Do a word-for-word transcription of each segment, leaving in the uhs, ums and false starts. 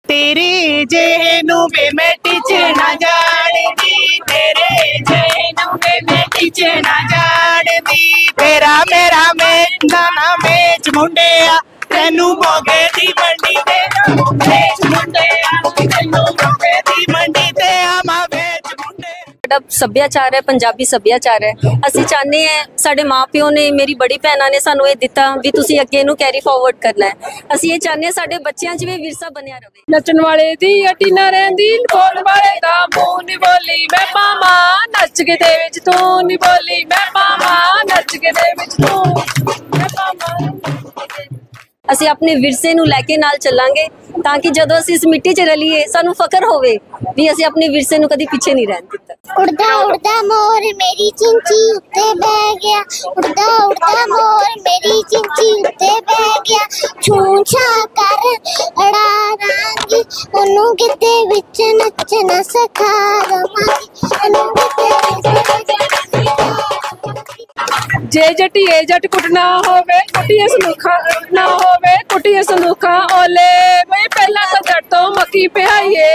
तेरे जेनू वे मैं टिचना जानदी, तेरे जेनू वे मैं टिचना जानदी। तेरा मेरा मेचना ना मेच मुंडिया, तेनू मोगे दी मंडी ते मेच मुंडिया, तेनू मोगे दी मंडी ते आमा मेच मुंडे। साडा सभ्याचार है, पंजाबी सभ्याचार है। असीं चाहते हैं, साडे माँ प्यो ने, मेरी बड़ी भैनां ने सानू ये दिता भी तुसीं अगे नूं कैरी फॉरवर्ड करना है। असीं ये चाहते हैं साडे बच्चियां च भी विरसा बनिया रहे। नचण वाले दी अटी ना रहिंदी, बोल वाले दा मूंह नहीं बोली मैं पावा, नच के दे विच तू नहीं बोली मैं पावा, नच के दे विच तू मैं पावा। ਅਸੀਂ ਆਪਣੇ ਵਿਰਸੇ ਨੂੰ ਲੈ ਕੇ ਨਾਲ ਚੱਲਾਂਗੇ ਤਾਂ ਕਿ ਜਦੋਂ ਅਸੀਂ ਇਸ ਮਿੱਟੀ 'ਚ ਰਲੀਏ ਸਾਨੂੰ ਫਖਰ ਹੋਵੇ ਵੀ ਅਸੀਂ ਆਪਣੇ ਵਿਰਸੇ ਨੂੰ ਕਦੀ ਪਿੱਛੇ ਨਹੀਂ ਰਹਿਣ ਦਿੱਤਾ। उड़दा उड़दा मोर मेरी चिंची उत्ते बह गया, उड़दा उड़दा मोर मेरी चिंची उत्ते बह गया। छूं छा कर अड़ा रांगी, ओनू गिद्दे विच नचना सिखा दवांगी, ओनू गिद्दे जे जटिए जट कुटना होवे, कुटिए सनूखा ना होवे, कुटिए सनूखा ओले बई पहला तो जट तो मक्की पिहाइए,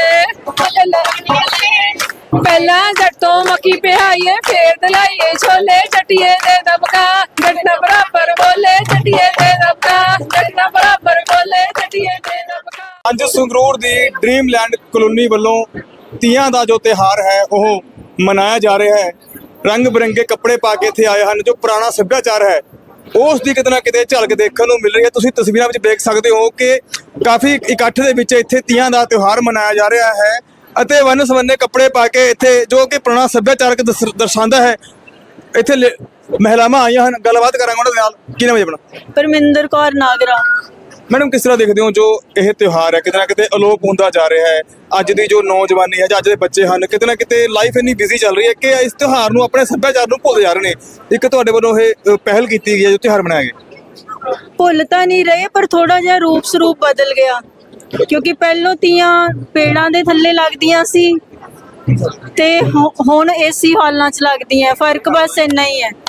पहला जट तो मक्की पिहाइए फिर दलाइए छोले, जटिए दे दबका जटना बराबर बोले, जटिए दे दबका जटना बराबर बोले, जटिए दे दबका। ਅੱਜ ਸੰਗਰੂਰ ਦੀ ਡ੍ਰੀਮਲੈਂਡ ਕਲੋਨੀ ਵੱਲੋਂ ਤੀਆਂ ਦਾ ਜੋ ਤਿਉਹਾਰ ਹੈ ਉਹ ਮਨਾਇਆ ਜਾ ਰਿਹਾ ਹੈ। रंग बिरंगे कपड़े पा के इत्थे आए हैं। जो पुराना सभ्याचार है उस दी किते ना किते झलक देखने को मिल रही है। तुसीं तस्वीरां विच देख सकते हो कि काफ़ी इकट्ठ दे विच इत्थे तीयां दा त्योहार मनाया जा रहा है अते वन सवन्ने कपड़े पा के इत्थे जो कि पुराना सभ्याचारक दर्शांदा है। इत्थे महिलावां आईयां हन, गलबात करांगे उन्हां दे नाल। की नाम है अपना? परमिंदर कौर नागरा। मैडम, किस तरह देखते हो जो यह त्यौहार है किते ना किते अलोप होंदा जा रहा है? अज की जो नौजवानी है, अज के बच्चे हैं, किते ना किते लाइफ इन्नी बिजी चल रही है कि इस त्यौहार नूं अपने सभ्याचार नूं भुलते जा रहे हैं। एक तुहाडे वल्लों ये पहल की गई है जो त्यौहार मनाया गया। भुल तां नहीं रहे पर थोड़ा जिहा रूप स्वरूप बदल गया, क्योंकि पहलों तीयां पेड़ां दे थल्ले लगदियां सी ते हुण एसी हालां च लगदियां। फर्क बस इन्ना ही है,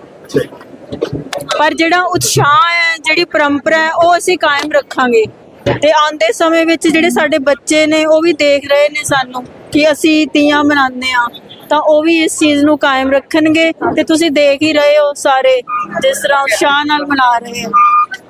पर जिहड़ा उत्साह है, जिहड़ी परंपरा है वो असीं कायम रखांगे। ते आंदे समय विच जिहड़े साडे बच्चे ने वो भी देख रहे ने सानू कि असीं तीयां मनाने आ, तां वो भी इस चीज़ नूं कायम रखणगे। ते तुसीं देख ही रहे हो सारे जिस तरह उत्साह नाल मना रहे हो।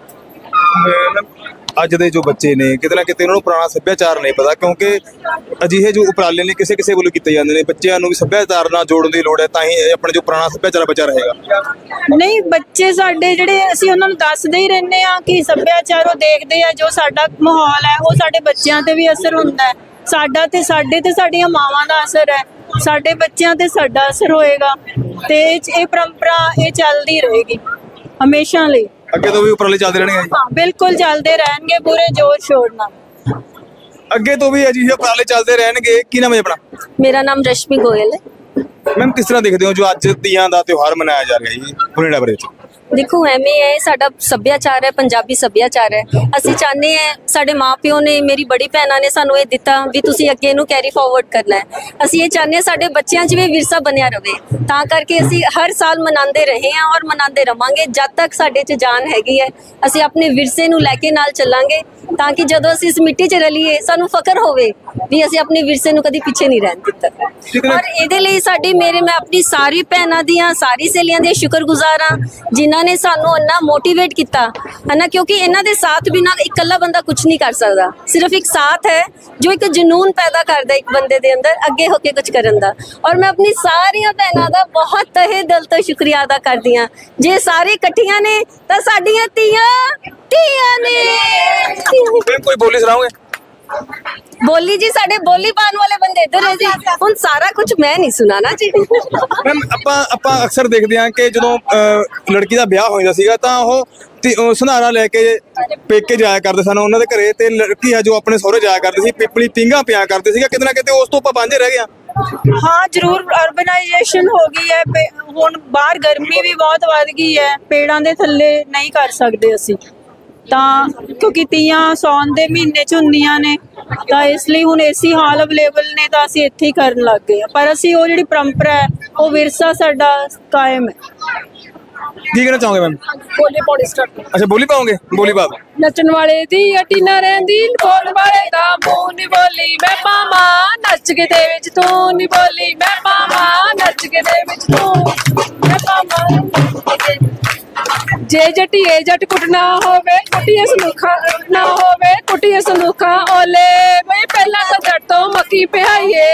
अज दे जो बच्चे ने किते ना किते उन्होंने पुराना सभ्याचार नहीं पता, क्योंकि अजिहे जो उपराले ने किसी किसी वालों कीते जांदे ने। बच्चों को भी सभ्याचार नाल जोड़न दी लोड़ है, तां ही अपना जो पुराना सभ्याचार बचा रहेगा। नहीं, बच्चे साडे जिहड़े असीं उन्हां नूं दसदे ही रहने आ कि सभ्याचार वो देखदे आ, जो साडा माहौल है वो साडे बच्चों ते भी असर हुंदा है। साडा ते साडे ते साडीआं मावां दा असर है, साडे बच्चों ते साडा असर होएगा। ते इह परंपरा ये चलदी रहेगी हमेशा लई। अगे तो भी उपराले चलते रहने। हाँ, बिल्कुल चलते रहेंगे पूरे जोर शोर नाल। अगे तो भी अजिहे उपराले चलते रहेंगे। की नाम है अपना? मेरा नाम रश्मि गोयल है। मैम, किस तरह देखते हो जो अज तीयां दा त्योहार मनाया जा रहा है बुनेड़ा बारे? देखो एवें है, साडा सभ्याचार है, पंजाबी सभ्याचार है। असीं चाहते हैं, साडे माँ प्यो ने, मेरी बड़ी भैनां ने सानू ये दिता भी तुसीं अगे नूं कैरी फॉरवर्ड करना है। असीं ये चाहते हैं साडे बच्चियां च भी विरसा बनिया रहे, तां करके असीं हर साल मनाते रहे हैं और मनाते रवांगे जद तक साडे च जान हैगी है। असीं अपने विरसे नूं लैके नाल चलांगे तां कि जदों असीं इस मिट्टी च रलीए सानू फखर होवे भी असीं अपने विरसे नूं कदी पिछे नहीं रहन दित्ता। और इहदे लई साडी मेरे मैं अपनी सारी भैनां दियां, सारी सहेलियां दी शुक्रगुजार हां जिन्हां ने सानू इन्ना मोटिवेट किया है ना, क्योंकि इन्हां दे साथ बिना इकल्ला बंदा कुछ नहीं कर सकता। सिर्फ एक साथ है जो एक जुनून पैदा करता एक बंदे दे अंदर अगे होके कुछ करन दा। और मैं अपनी सारिया भैनां दा बहुत तहे दिल तो शुक्रिया अदा करदी हां। जे सारे इकट्ठियां ने तां साडीआं तीयां तीयां ने। कोई बोली सुनाओगे? बोली जी, साडे बोली पाने वाले बंदे इधर है जी। हुण सारा कुछ मैं नहीं सुनाना जी। मैम, ਆਪਾਂ ਆਪਾਂ अक्सर देखते हैं कि जो लड़की का ब्याह होता सीगा तां ਉਹ ਸੰਧਾਰਾ ਲੈ ਕੇ ਪੇਕੇ ਜਾਇਆ ਕਰਦੇ ਸਨ ਉਹਨਾਂ ਦੇ ਘਰੇ, ਤੇ ਲੜਕੀ ਹੈ ਜੋ ਆਪਣੇ ਸਹੁਰੇ ਜਾਇਆ ਕਰਦੀ ਸੀ, ਪਿਪਲੀ ਪਿੰਗਾ ਪਿਆ ਕਰਦੇ ਸੀਗਾ। ਕਿਤੇ ਨਾ ਕਿਤੇ ਉਸ ਤੋਂ ਆਪਾਂ ਵਾਂਝੇ ਰਹਿ ਗਏ। हाँ, जरूर अर्बनाइजेशन हो गई है, हुण बाहर गर्मी भी बहुत वध गई है, पेड़ां दे थल्ले नहीं कर सकते असीं तां, क्योंकि तीयां सौन दे महीने च हुंदियां ने, तां इसलिए हुण एसी हाल अवेलेबल ने तां असीं इत्थे ही करन लग गए। पर असीं ओह जिहड़ी परंपरा है, ओह विरसा साडा कायम है। ਕੀ ਕਹਿਣਾ ਚਾਹੋਗੇ ਮੈਮ? ਬੋਲੀ ਪੌੜੀ ਸਟਾਰਟ। ਅੱਛਾ ਬੋਲੀ ਪਾਓਗੇ, ਬੋਲੀ ਪਾ ਦਿਓ। ਨੱਚਣ ਵਾਲੇ ਦੀ ਅੱਡੀ ਨਾ ਰਹਿੰਦੀ, ਬੋਲ ਵਾਲੇ ਦਾ ਮੂੰਹ ਨੀ ਬੋਲੀ, ਮੈਂ ਪਾਵਾਂ ਨੱਚ ਕੇ ਦੇ ਵਿੱਚ ਤੂੰ ਨੀ ਬੋਲੀ, ਮੈਂ ਪਾਵਾਂ ਨੱਚ ਕੇ ਦੇ ਵਿੱਚ ਤੂੰ, ਮੈਂ ਪਾਵਾਂ। ਜੇ ਜੱਟੀਏ ਜੱਟ ਕੁੱਟਣਾ ਹੋਵੇ, ਕੁੱਟੀਏ ਸੰਦੂਖਾਂ ਨਾ ਹੋਵੇ, ਕੁੱਟੀਏ ਸੰਦੂਖਾਂ ਓਲੇ, ਬਈ ਪਹਿਲਾਂ ਤਾਂ ਜੱਟ ਤੋਂ ਮੱਕੀ ਪਿਹਾਈਏ,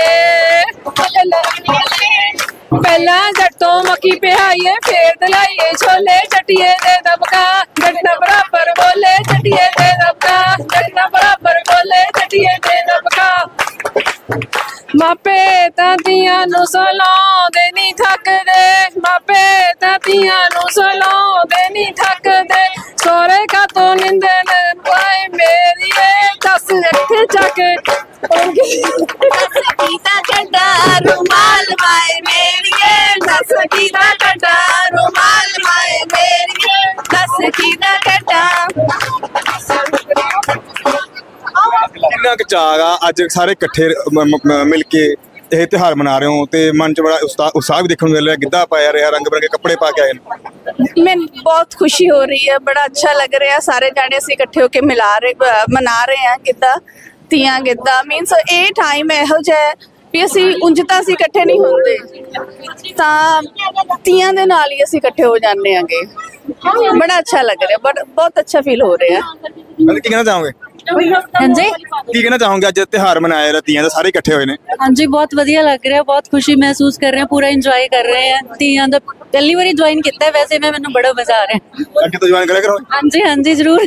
ਪਹਿਲਾਂ ਜੱਟ ਤੋਂ ਮੱਕੀ ਪਿਹਾਈਏ, ਫੇਰ ਦਲਾਈਏ ਛੋਲੇ, ਜੱਟੀਏ ਦੇ ਦਬਕਾ ਜੱਟ ਨਾ ਬਰਾਬਰ ਬੋਲੇ, ਜੱਟੀਏ ਦੇ ਦਬਕਾ ਜੱਟ ਨਾ ਬਰਾਬਰ ਬੋਲੇ, ਜੱਟੀਏ ਦੇ ਦਬਕਾ। ਮਾਪੇ ਤਾਂ ਧੀਆਂ ਨੂੰ ਸਲਾਉਂਦੇ ਨਹੀਂ ਥੱਕਦੇ, ਮਾਪੇ ਤਾਂ ਧੀਆਂ ਨੂੰ ਸਲਾਉਂਦੇ ਨਹੀਂ ਥੱਕਦੇ, ਸੋਹਰੇ ਕਾ ਤੋਂ ਨਿੰਦੇ ਨੇ ਪਾਏ ਮੇਰੀਏ, ਦੱਸ ਇੱਥੇ ਜਾ ਕੇ ਦੱਸ ਕੀਦਾ ਕੱਢਾ ਰੁਮਾਲ ਮਾਏ ਮੇਰੀਏ, ਦੱਸ ਕੀਦਾ ਕੱਢਾ ਰੁਮਾਲ ਮਾਏ ਮੇਰੀਏ, ਦੱਸ ਕੀਦਾ ਕੱਢਾ। ਕਿੰਨਾ ਕੁ ਚਾਅ ਆ ਅੱਜ ਸਾਰੇ ਇਕੱਠੇ ਮਿਲ ਕੇ ਇਹ ਤਿਉਹਾਰ ਮਨਾ ਰਹੇ ਹੋ ਤੇ ਮਨ ਚ ਬੜਾ ਉਤਸ਼ਾਹ ਉਤਸ਼ਾਹ ਵੀ ਦੇਖਣ ਨੂੰ ਮਿਲ ਰਿਹਾ, ਗਿੱਧਾ ਪਾਇਆ ਰਿਹਾ, ਰੰਗ ਬਿਰੰਗੇ ਕੱਪੜੇ ਪਾ ਕੇ ਆਏ ਨੇ। मैं बहुत खुशी हो रही है, बड़ा अच्छा लग रहा है, सारे जाने असीं इकट्ठे होके मिला रहे मना रहे हैं गिद्धा, तीयां गिद्धा मीनस ये टाइम ਇਹੋ ਜਿਹਾ ਵੀ ਅਸੀਂ ਉਂਝ ਤਾਂ ਅਸੀਂ ਇਕੱਠੇ ਨਹੀਂ ਹੁੰਦੇ, ਤਾਂ ਤੀਆਂ ਦੇ ਨਾਲ ਹੀ ਅਸੀਂ ਇਕੱਠੇ ਹੋ ਜਾਂਦੇ ਆਂਗੇ। ਬੜਾ ਅੱਛਾ ਲੱਗ ਰਿਹਾ, ਬਟ ਬਹੁਤ ਅੱਛਾ ਫੀਲ ਹੋ ਰਿਹਾ। ਕੀ ਕਹਿਣਾ ਚਾਹੋਗੇ? हाँ जी ਕੀ ਕਹਿਣਾ ਚਾਹੋਗੇ ਅੱਜ ਤਿਉਹਾਰ ਮਨਾਇਆ ਰਿਹਾ, ਤੀਆਂ ਦੇ ਸਾਰੇ ਇਕੱਠੇ ਹੋਏ ਨੇ? हाँ जी बहुत वधिया लग रहा है, बहुत खुशी महसूस कर रहे हैं, पूरा इंजॉय कर रहे हैं। तीयां दा पहली बारी ज्वाइन किया है, वैसे में मैंने बड़ा मजा आ रहा है। ਅੱਗੇ ਤੋਂ ਜੁਆਇਨ ਕਰਿਆ ਕਰੋ। हाँ जी हाँ जी जरूर।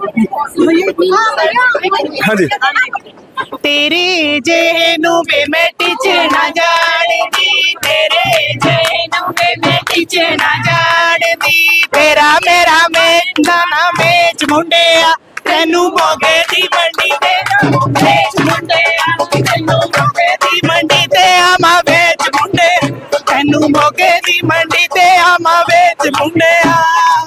ਹਾਂਜੀ। तेरे जेनू वे मैं टिचना जानदी, तेरे जेनू वे मैं टिचना जानदी, तेरा मेरा मेरा ना मेच मुंडिया, तेनू मोगे दी मंडी ते मेच मुंडिया, तेनू मोगे दी मंडी ते आमा वेच मुंडे, तेनू मोगे दी मंडी ते आमा वेच मुंडिया।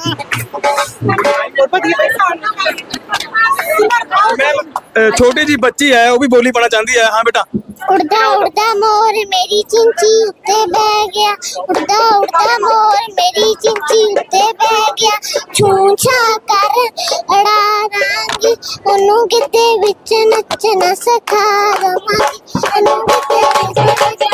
छोटी जी बच्ची है, वो भी बोली पाना चाहती है। हाँ बेटा। उड़दा उड़दा मोर मेरी चिंची उत्ते बह गया, उड़दा उड़दा मोर मेरी चिंची उत्ते बह गया, छूं छा कर अड़ा रांगी, ओनू गिद्दे विच नचना सिखा दवांगी, ओनू गिद्दे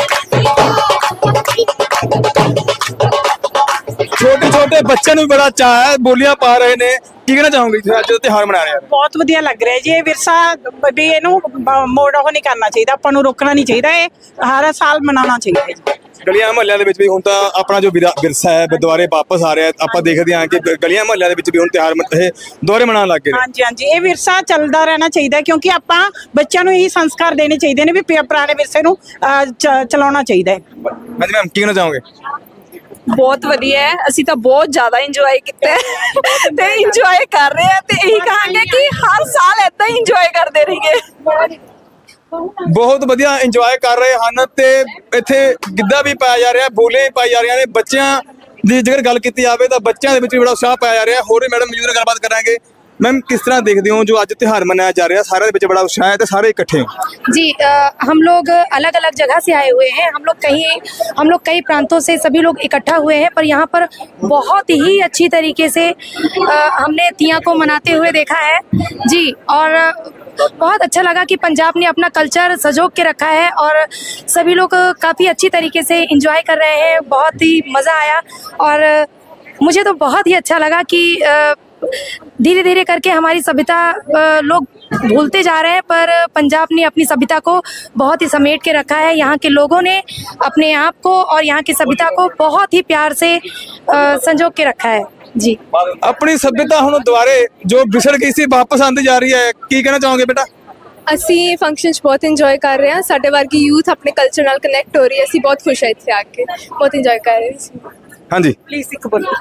छोटे छोटे बच्चे ਨੂੰ ਬੜਾ ਚਾਅ ਹੈ, ਬੋਲੀਆਂ ਪਾ ਰਹੇ ਨੇ। ਕੀ ਕਹਿਣਾ ਚਾਹੋਗੇ ਅੱਜ ਤਿਉਹਾਰ ਮਨਾ ਰਹੇ ਆ? ਬਹੁਤ ਵਧੀਆ ਲੱਗ ਰਿਹਾ ਜੀ। ਇਹ ਵਿਰਸਾ ਵੀ ਇਹਨੂੰ ਮੋੜ ਉਹ ਨਹੀਂ ਕਰਨਾ ਚਾਹੀਦਾ, ਆਪਾਂ ਨੂੰ ਰੋਕਣਾ ਨਹੀਂ ਚਾਹੀਦਾ, ਇਹ ਹਰ ਸਾਲ ਮਨਾਉਣਾ ਚਾਹੀਦਾ ਜੀ। ਗਲੀਆਂ ਮੁਹੱਲਿਆਂ ਦੇ ਵਿੱਚ ਵੀ ਹੁਣ ਤਾਂ ਆਪਣਾ ਜੋ ਵਿਰਸਾ ਹੈ ਦੁਬਾਰੇ ਵਾਪਸ ਆ ਰਿਹਾ। ਆਪਾਂ ਦੇਖਦੇ ਹਾਂ ਕਿ ਗਲੀਆਂ ਮੁਹੱਲਿਆਂ ਦੇ ਵਿੱਚ ਵੀ ਹੁਣ ਤਿਉਹਾਰ ਇਹ ਦੁਬਾਰੇ ਮਨਾਉਣ ਲੱਗ ਗਏ। ਹਾਂਜੀ ਹਾਂਜੀ, ਇਹ ਵਿਰਸਾ ਚੱਲਦਾ ਰਹਿਣਾ ਚਾਹੀਦਾ, ਕਿਉਂਕਿ ਆਪਾਂ ਬੱਚਿਆਂ ਨੂੰ ਇਹੀ ਸੰਸਕਾਰ ਦੇਣੇ ਚਾਹੀਦੇ ਨੇ ਵੀ ਪੁਰਾਣੇ ਵਿਰਸੇ ਨੂੰ ਚਲਾਉਣਾ ਚਾਹੀਦਾ ਹੈ। ਹਾਂਜੀ ਮੈਮ, ਕੀ ਕਹਿਣਾ ਚਾਹੋਗੇ? ਬਹੁਤ ਵਧੀਆ ਹੈ, ਅਸੀਂ ਤਾਂ ਬਹੁਤ ਜ਼ਿਆਦਾ ਇੰਜੋਏ ਕੀਤਾ ਤੇ ਇੰਜੋਏ ਕਰ ਰਹੇ ਹਾਂ, ਤੇ ਇਹੀ ਕਹਾਂਗੇ ਕਿ ਹਰ ਸਾਲ ਏਦਾਂ ਹੀ ਇੰਜੋਏ ਕਰਦੇ ਰਹੀਏ। ਬਹੁਤ ਵਧੀਆ ਇੰਜੋਏ ਕਰ ਰਹੇ ਹਨ ਤੇ ਇੱਥੇ ਗਿੱਧਾ ਵੀ ਪਾਇਆ ਜਾ ਰਿਹਾ, ਬੋਲੀਆਂ ਵੀ ਪਾਈ ਜਾ ਰਹੀਆਂ ਨੇ। ਬੱਚਿਆਂ ਦੀ ਜੇਕਰ ਗੱਲ ਕੀਤੀ ਜਾਵੇ ਤਾਂ ਬੱਚਿਆਂ ਦੇ ਵਿੱਚ ਵੀ ਬੜਾ ਉਤਸ਼ਾਹ ਪਾਇਆ ਜਾ ਰਿਹਾ। ਹੋਰ ਵੀ ਮੈਡਮ ਮੌਜੂਦ ਗੱਲਬਾਤ ਕਰਾਂਗੇ। मैम किस तरह देखते हो जो आज त्योहार मनाया जा रहा है, सारे बच्चे बड़ा उत्साह है तो सारे इकट्ठे हैं? जी आ, हम लोग अलग अलग जगह से आए हुए हैं, हम लोग कहीं हम लोग कई प्रांतों से सभी लोग इकट्ठा हुए हैं, पर यहाँ पर बहुत ही अच्छी तरीके से आ, हमने तिया को मनाते हुए देखा है जी। और बहुत अच्छा लगा कि पंजाब ने अपना कल्चर सजोग के रखा है और सभी लोग काफ़ी अच्छी तरीके से इंजॉय कर रहे हैं। बहुत ही मज़ा आया और मुझे तो बहुत ही अच्छा लगा कि धीरे धीरे करके हमारी सभ्यता लोग भूलते जा रहे हैं, पर पंजाब ने अपनी सभ्यता को बहुत ही समेट के रखा है। यहाँ के लोगों ने अपने आप को और यहाँ की सभ्यता को बहुत ही प्यार से संजो के रखा है जी। अपनी सभ्यता हुण दुबारे जो बिछड़ गई सी वापस आती जा रही है, की कहना चाहोगे बेटा? ਅਸੀਂ ਫੰਕਸ਼ਨ 'ਚ ਬਹੁਤ ਇੰਜੋਏ ਕਰ ਰਹੇ ਹਾਂ, ਸਾਡੇ ਵਰਗੀ ਯੂਥ ਆਪਣੇ ਕਲਚਰ ਨਾਲ ਕਨੈਕਟ ਹੋ ਰਹੀ ਹੈ, ਅਸੀਂ ਬਹੁਤ ਖੁਸ਼ ਹਾਂ ਇੱਥੇ ਆ ਕੇ, ਬਹੁਤ ਇੰਜੋਏ ਕਰ ਰਹੇ ਹਾਂ। ਹਾਂਜੀ ਪਲੀਜ਼ ਇੱਕ ਬੋਲੋ।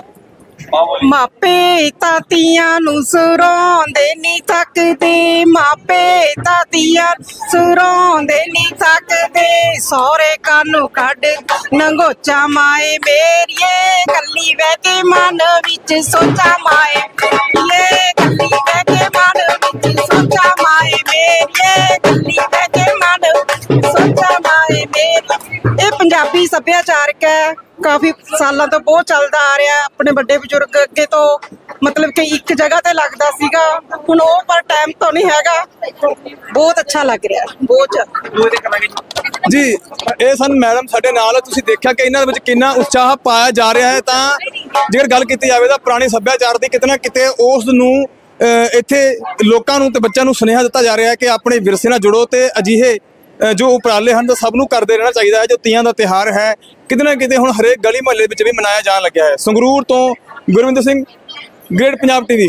ਮਾਪੇ ਤਾਂ ਤੀਆਂ ਨੂੰ ਸੁਰਾਉਂਦੇ ਨਹੀਂ ਥੱਕਦੇ, ਮਾਪੇ ਤਾਂ ਤੀਆਂ ਸੁਰਾਉਂਦੇ ਨਹੀਂ ਥੱਕਦੇ, ਸਹੁਰੇ ਕਾਨੂੰ ਕੱਢ ਨੰਗੋਚਾ ਮਾਏ ਮੇਰੀਏ, ਕੱਲੀ ਬਹਿ ਕੇ ਮਨ ਵਿੱਚ ਸੋਚਾਂ ਮਾਏ ਮੇਰੀਏ, ਕੱਲੀ ਬਹਿ ਕੇ ਮਨ ਵਿੱਚ ਸੋਚਾਂ ਮਾਏ ਮੇਰੀਏ, ਕੱਲੀ ਬਹਿ ਕੇ ਮਨ ਸੋਚਾਂ ਮਾਏ ਮੇਰੀਏ। ਇਹ ਪੰਜਾਬੀ ਸੱਭਿਆਚਾਰਕ ਹੈ, ਕਾਫੀ ਸਾਲਾਂ ਤੋਂ ਬਹੁਤ ਚੱਲਦਾ ਆ ਰਿਹਾ। ਆਪਣੇ ਵੱਡੇ ਬਜ਼ੁਰਗ ਅੱਗੇ ਤੋਂ ਮਤਲਬ ਕਿ ਇੱਕ ਜਗ੍ਹਾ ਤੇ ਲੱਗਦਾ ਸੀਗਾ, ਹੁਣ ਉਹ ਪਰ ਟਾਈਮ ਤੋਂ ਨਹੀਂ ਹੈਗਾ। ਬਹੁਤ ਅੱਛਾ ਲੱਗ ਰਿਹਾ, ਬਹੁਤ ਜ਼ਿਆਦਾ ਜੀ। ਇਹ ਸਨ ਮੈਡਮ ਸਾਡੇ ਨਾਲ। ਤੁਸੀਂ ਦੇਖਿਆ ਕਿ ਇਹਨਾਂ ਦੇ ਵਿੱਚ ਕਿੰਨਾ ਉਤਸ਼ਾਹ ਪਾਇਆ ਜਾ ਰਿਹਾ ਹੈ। ਤਾਂ ਜੇਕਰ ਗੱਲ ਕੀਤੀ ਜਾਵੇ ਤਾਂ ਪੁਰਾਣੇ ਸੱਭਿਆਚਾਰ ਦੀ ਕਿਤੇ ਨਾ ਕਿਤੇ ਉਸ ਨੂੰ ਇੱਥੇ ਲੋਕਾਂ ਨੂੰ ਤੇ ਬੱਚਿਆਂ ਨੂੰ ਸੁਨੇਹਾ ਦਿੱਤਾ ਜਾ ਰਿਹਾ ਹੈ ਕਿ ਆਪਣੇ ਵਿਰਸੇ ਨਾਲ ਜੁੜੋ ਤੇ ਅਜਿਹੇ ਜੋ ਉਪਰਾਲੇ ਹਨ ਤਾਂ ਸਭ ਨੂੰ ਕਰਦੇ ਰਹਿਣਾ ਚਾਹੀਦਾ ਹੈ। ਜੋ ਤੀਆਂ ਦਾ ਤਿਉਹਾਰ ਹੈ ਕਿਤੇ ਨਾ ਕਿਤੇ ਹੁਣ ਹਰੇਕ ਗਲੀ ਮੁਹੱਲੇ ਵਿੱਚ ਵੀ ਮਨਾਇਆ ਜਾਣ ਲੱਗਿਆ ਹੈ। ਸੰਗਰੂਰ ਤੋਂ ਗੁਰਵਿੰਦਰ ਸਿੰਘ, ਗ੍ਰੇਟ ਪੰਜਾਬ ਟੀਵੀ।